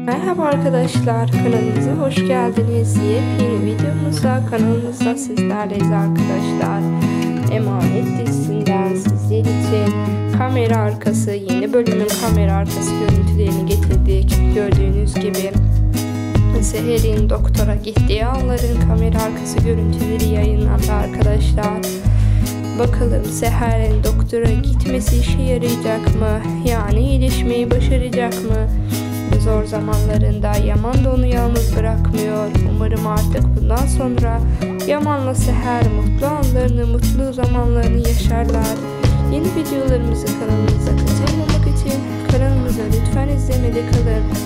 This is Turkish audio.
Merhaba arkadaşlar, kanalımıza hoş geldiniz. Yepyeni videomuzda kanalımızda sizlerleyiz arkadaşlar. Emanet dizisinden sizler için kamera arkası yeni bölümün kamera arkası görüntülerini getirdik. Gördüğünüz gibi Seher'in doktora gittiği anların kamera arkası görüntüleri yayınlandı arkadaşlar. Bakalım Seher'in doktora gitmesi işe yarayacak mı? Yani iyileşmeyi başaracak mı? Zor zamanlarında Yaman da onu yalnız bırakmıyor. Umarım artık bundan sonra Yaman'la Seher mutlu anlarını, mutlu zamanlarını yaşarlar. Yeni videolarımızı kanalımıza kaçırmamak için kanalımıza lütfen izlemede kalın.